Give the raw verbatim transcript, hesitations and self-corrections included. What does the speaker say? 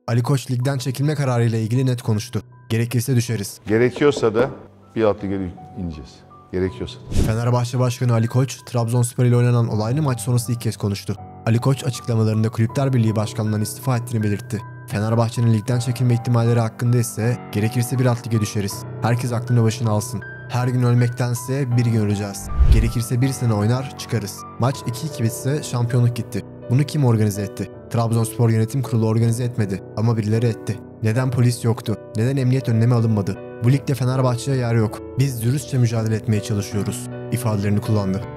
Ali Koç ligden çekilme kararıyla ilgili net konuştu. Gerekirse düşeriz. Gerekiyorsa da bir alt lige ineceğiz. Gerekiyorsa. Fenerbahçe Başkanı Ali Koç, Trabzonspor ile oynanan olaylı maç sonrası ilk kez konuştu. Ali Koç açıklamalarında Kulüpler Birliği Başkanlığı'ndan istifa ettiğini belirtti. Fenerbahçe'nin ligden çekilme ihtimalleri hakkında ise gerekirse bir alt lige düşeriz. Herkes aklını başına alsın. Her gün ölmektense bir gün öleceğiz. Gerekirse bir sene oynar çıkarız. Maç iki iki bitse şampiyonluk gitti. Bunu kim organize etti? Trabzonspor Yönetim Kurulu organize etmedi ama birileri etti. Neden polis yoktu? Neden emniyet önlemi alınmadı? Bu ligde Fenerbahçe'ye yer yok. Biz dürüstçe mücadele etmeye çalışıyoruz ifadelerini kullandı.